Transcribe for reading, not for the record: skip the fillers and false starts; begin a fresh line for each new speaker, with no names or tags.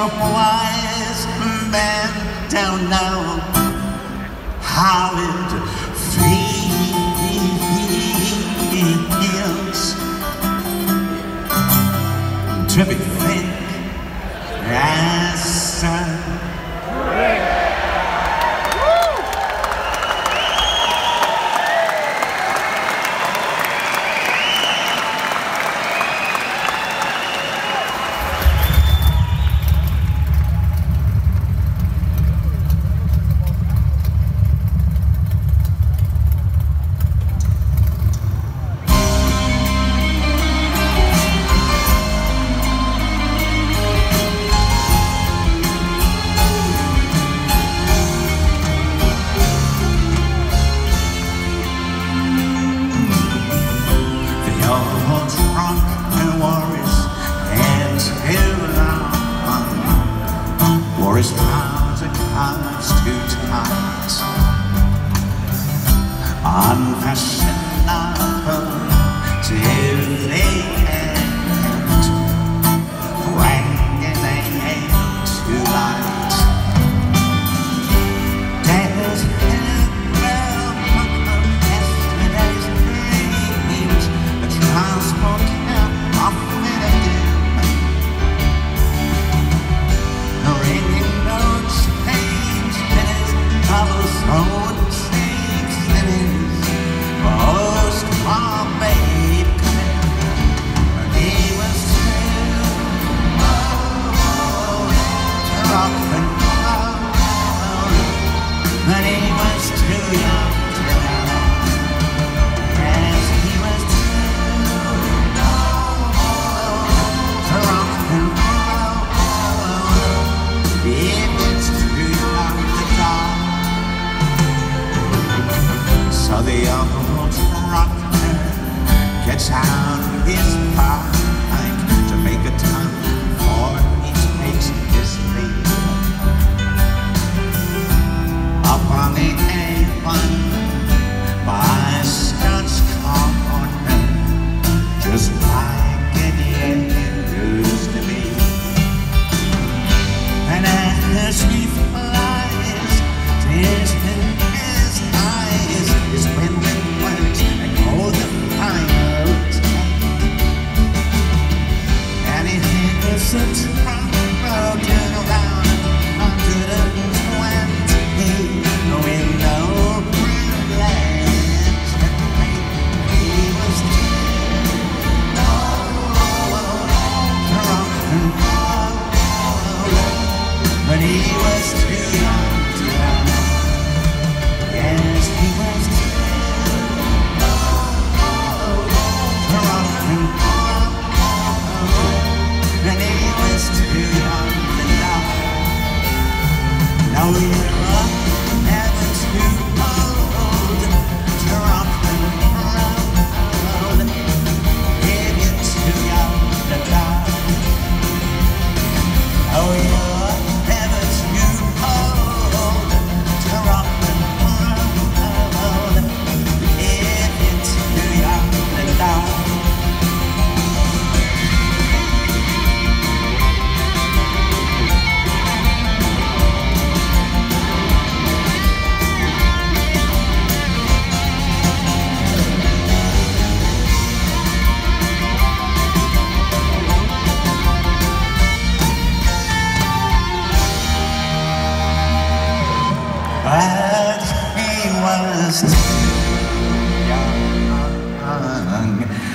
wise men don't know how it feels to be thick as sun. His trouser cuffs too tight, unfashionable till the end, when they ain't too light. There's yesterday's dreams, the transport camp of so the old rocker gets out his bike to make a time before he takes his leave. Up on the A1 by Scotch Corner, just like it used to be. And as he flies, distant his eyes is when we went and hold the final take. And he hears a trunk broken around 120 with no privilege to pay. He was drunk and but he was too young to know. Yes, he was too drunk and he was too young to know. No, you're never too old, drunk and proud, if you're too young to know. Oh, you're but he was too young